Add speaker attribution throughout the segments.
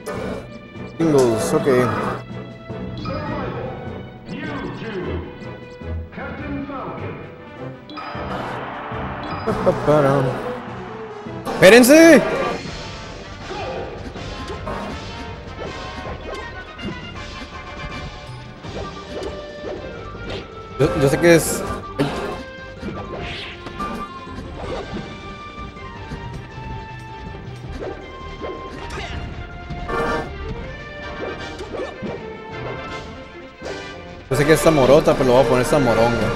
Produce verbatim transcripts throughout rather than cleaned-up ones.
Speaker 1: Singles, ok. ¡Espérense! Yo, yo sé que es... Yo sé que es Zamorota, pero lo voy a poner Zamoronga.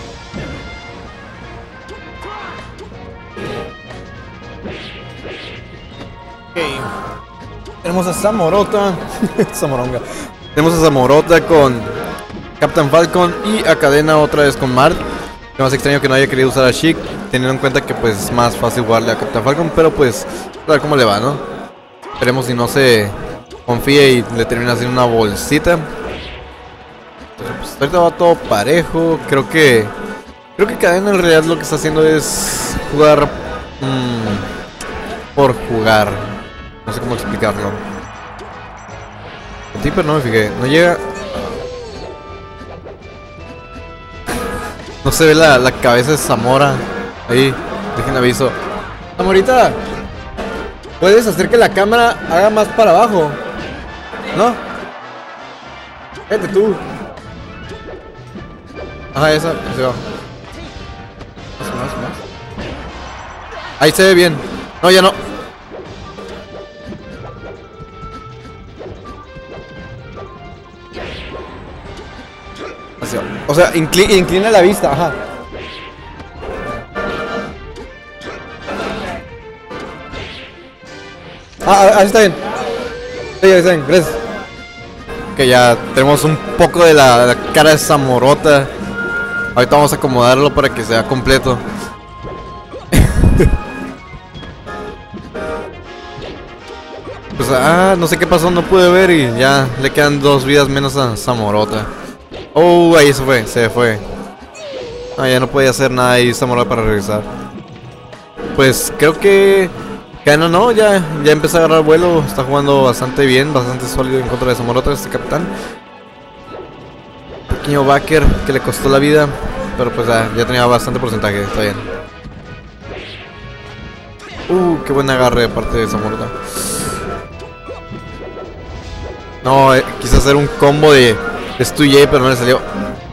Speaker 1: Ok. Tenemos a Zamorota. Zamoronga. Tenemos a Zamorota con Captain Falcon y a Cadena otra vez con Mart. Es más extraño que no haya querido usar a Sheik, teniendo en cuenta que pues es más fácil jugarle a Captain Falcon, pero pues a ver cómo le va, ¿no? Esperemos si no se confíe y le termina haciendo una bolsita. Entonces, pues ahorita va todo parejo. Creo que Creo que Cadena en realidad lo que está haciendo es jugar mmm, por jugar. No sé cómo explicarlo. El tipo no me fijé, no llega. No se ve la, la cabeza de Zamora. Ahí, dejen aviso. Zamorita, ¿puedes hacer que la cámara haga más para abajo? ¿No? Vete tú. Ajá, esa, hacia abajo. Más, más, más. Ahí se ve bien. No, ya no. Hacia, o sea, incli, inclina la vista, ajá. Ah, ahí está bien. Sí, ahí está bien, gracias. Que ya tenemos un poco de la, la cara de Zamorota. Ahorita vamos a acomodarlo para que sea completo. Pues ah, no sé qué pasó, no pude ver y ya le quedan dos vidas menos a Zamorota. Oh, ahí se fue, se fue. Ah, ya no podía hacer nada ahí Zamorota para regresar. Pues creo que Cadena no, ya, ya empezó a agarrar vuelo. Está jugando bastante bien, bastante sólido en contra de Zamorota, este capitán. Pequeño backer que le costó la vida, pero pues ah, ya tenía bastante porcentaje, está bien. Uh, qué buen agarre de parte de Zamorota. No, eh, quise hacer un combo de Stuyé, pero no le salió.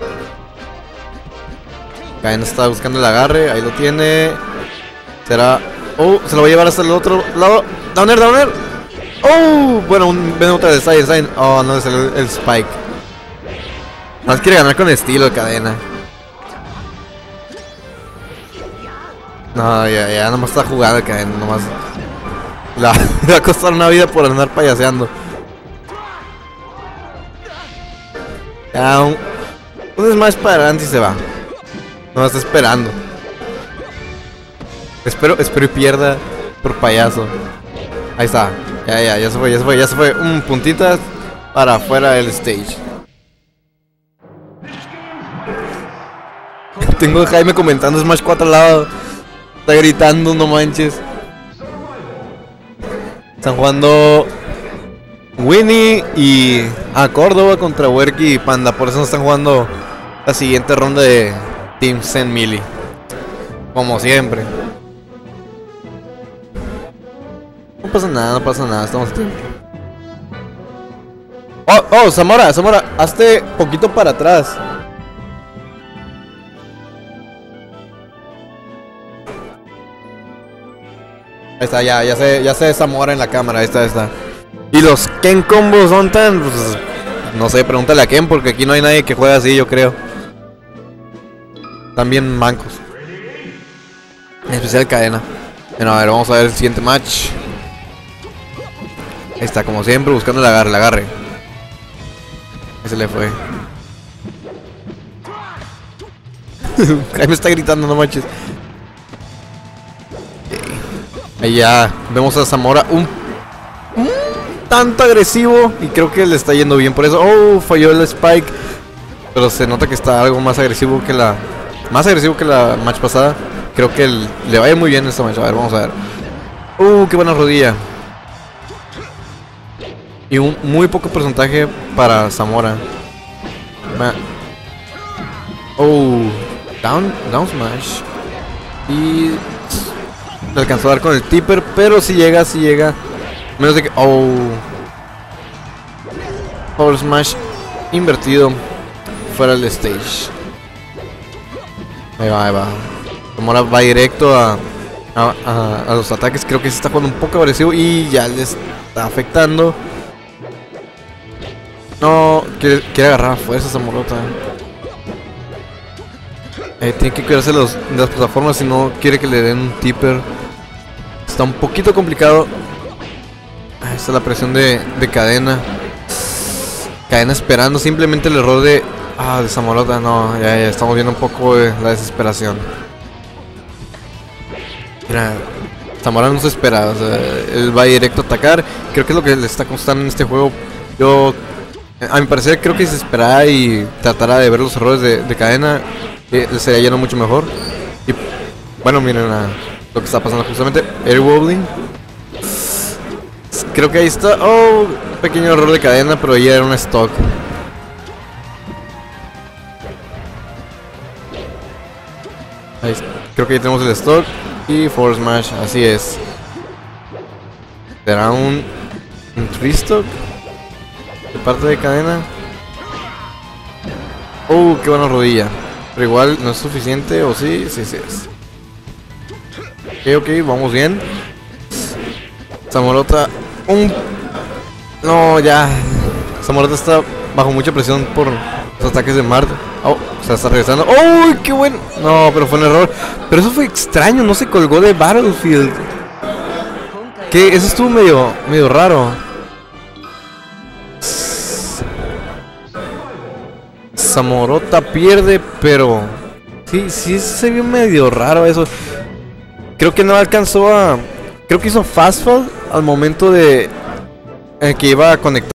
Speaker 1: Cadena está buscando el agarre, ahí lo tiene. Será... Oh, se lo va a llevar hasta el otro lado. Downer, downer. Oh, bueno, un, ven otra de Side, Side. Oh, no le salió el, el Spike. Más quiere ganar con estilo, Cadena. No, ya, ya, nomás está jugando, Cadena, nomás. La, le va a costar una vida por andar payaseando. Ya, un, un smash para adelante y se va. No está esperando. Espero, espero y pierda por payaso. Ahí está. Ya, ya, ya se fue, ya se fue, ya se fue. Un puntita para afuera del stage. Tengo a Jaime comentando Smash cuatro al lado. Está gritando, no manches. Están jugando Winnie y a Córdoba contra Werky y Panda. Por eso no están jugando la siguiente ronda de Team Zen Melee. Como siempre. No pasa nada, no pasa nada, estamos a tiempo. Oh, oh, Zamora, Zamora, hazte poquito para atrás. Ahí está, ya, ya se, ya se Zamora en la cámara, ahí está, ahí está. Y los Ken combos son tan... Pues, no sé, pregúntale a Ken porque aquí no hay nadie que juegue así, yo creo. También mancos. En especial Cadena. Bueno, a ver, vamos a ver el siguiente match. Ahí está, como siempre, buscando el agarre, el agarre. Ese le fue. Ahí me está gritando, no manches. Ahí ya vemos a Zamora un, un tanto agresivo. Y creo que le está yendo bien por eso. Oh, falló el Spike. Pero se nota que está algo más agresivo que la... Más agresivo que la match pasada. Creo que el, le va a ir muy bien esta match. A ver, vamos a ver. Uh, qué buena rodilla. Y un muy poco porcentaje para Zamora. Ma oh, down, down smash. Y le alcanzó a dar con el tipper, pero si llega, si llega. Menos de que... Oh. Power smash invertido. Fuera del stage. Ahí va, ahí va. Zamora va directo a, a, a, a los ataques. Creo que se está jugando un poco agresivo y ya le está afectando. No, quiere, quiere agarrar a fuerza Zamorota. Eh, tiene que cuidarse los, de las plataformas si no quiere que le den un tipper. Está un poquito complicado. Ah, esta es la presión de, de cadena. Cadena esperando simplemente el error de... Ah, de Zamorota. No, ya, ya estamos viendo un poco de la desesperación. Mira, Zamora no se espera. O sea, él va directo a atacar. Creo que es lo que le está costando en este juego. Yo... A mi parecer creo que si se esperara y tratara de ver los errores de, de cadena, eh, sería lleno mucho mejor. Y bueno, miren a lo que está pasando justamente. Air wobbling. Creo que ahí está. Oh, un pequeño error de cadena, pero ya era un stock. Ahí, creo que ahí tenemos el stock. Y forward smash, así es. ¿Será un, un three stock? De parte de cadena. Oh, qué buena rodilla. Pero igual no es suficiente. O sí, sí, sí es. Ok, ok, vamos bien. Zamorota. Un... No, ya. Zamorota está bajo mucha presión por los ataques de Mart. Oh, se está regresando. Oh, qué bueno. No, pero fue un error. Pero eso fue extraño. No se colgó de Battlefield. Que eso estuvo medio, medio raro. Zamorota pierde, pero sí, sí se vio medio raro eso. Creo que no alcanzó a... Creo que hizo fast fall al momento de... En que iba a conectar.